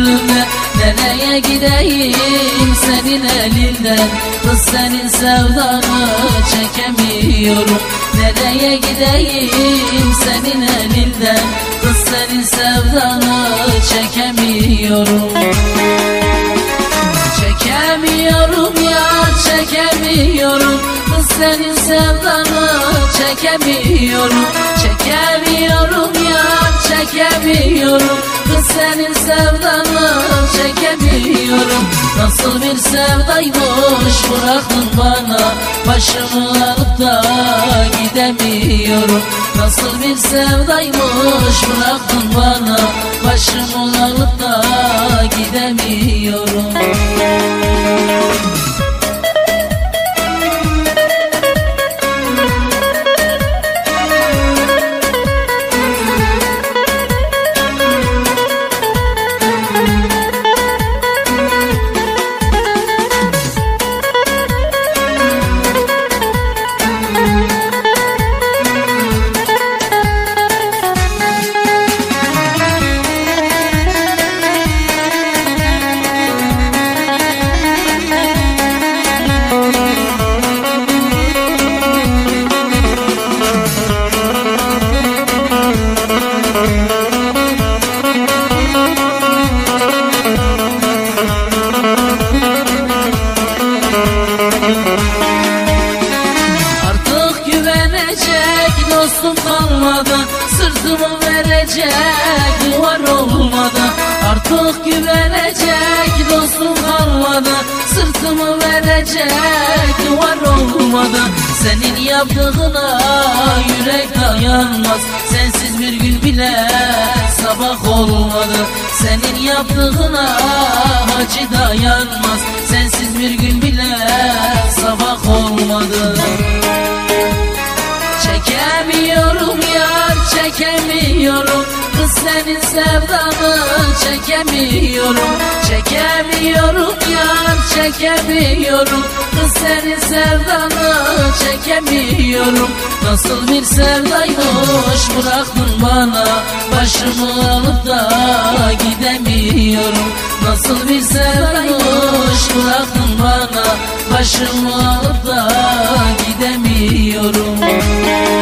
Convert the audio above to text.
gönlümde. Nereye gideyim senin elinden, kız senin sevdanı çekemiyorum. Nereye gideyim senin elinden, kız senin sevdanı çekemiyorum. Çekemiyorum ya, çekemiyorum, kız senin sevdanı çekemiyorum. Çekemiyorum ya, çekemiyorum, kız senin sevdanı çekemiyorum. Nasıl bir sevdaymış bıraktın bana, başımı alıp da gidemiyorum. Nasıl bir sevdaymış bıraktın bana, başımı alıp da gidemiyorum. Artık güvenecek dostum kalmadı, sırtımı verecek duvar olmadı. Artık güvenecek dostum kalmadı, sırtımı verecek duvar olmadı. Senin yaptığına yürek dayanmaz, sensiz bir gün bile sabah olmadı. Senin yaptığına acı dayanmaz, sensiz bir gün bile sabah olmadı. Çekemiyorum yar, çekemiyorum, kız senin sevdanı çekemiyorum. Çekemiyorum yar, çekemiyorum, kız senin sevdanı çekemiyorum. Nasıl bir sevdaymış bıraktın bana, başımı alıp da gidemiyorum. Nasıl bir sevdaymış bıraktın bana, başımı alıp da gidemiyorum.